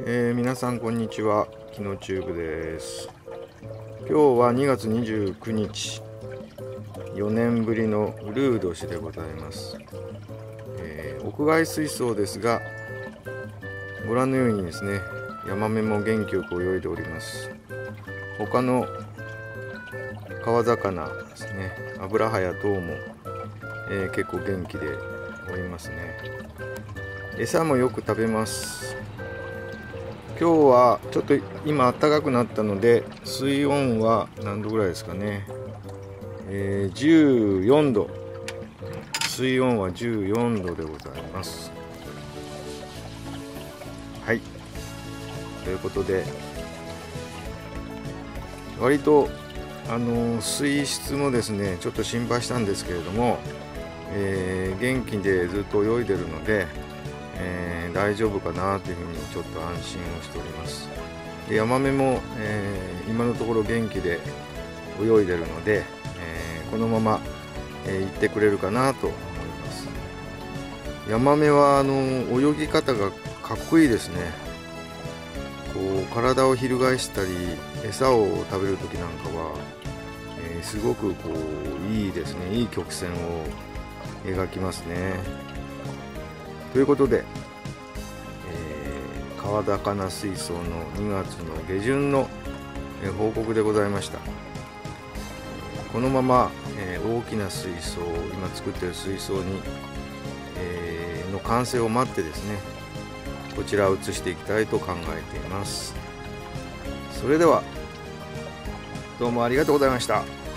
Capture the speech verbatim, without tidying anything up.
えー、皆さんこんにちは、キノチューブです。今日はにがつにじゅうくにち、よねんぶりのうるう年でございます。えー、屋外水槽ですが、ご覧のようにですね、ヤマメも元気よく泳いでおります。他の川魚ですね、アブラハや等も、えー、結構元気でおりますね。餌もよく食べます。今日はちょっと今暖かくなったので、水温は何度ぐらいですかね、えー、じゅうよんど、水温はじゅうよんどでございます。はい、ということで割とあの水質もですねちょっと心配したんですけれども、えー、元気でずっと泳いでるので、えー、大丈夫かなというふうにちょっと安心をしております。でヤマメも、えー、今のところ元気で泳いでるので、えー、このまま、えー、行ってくれるかなと思います。ヤマメはあの泳ぎ方がかっこいいですね。こう体を翻したり餌を食べる時なんかは、えー、すごくこういいですね、いい曲線を描きますね。ということで、えー、川魚水槽のにがつの下旬の、えー、報告でございました。このまま、えー、大きな水槽、今作っている水槽に、えー、の完成を待ってですね、こちらを移していきたいと考えています。それではどうもありがとうございました。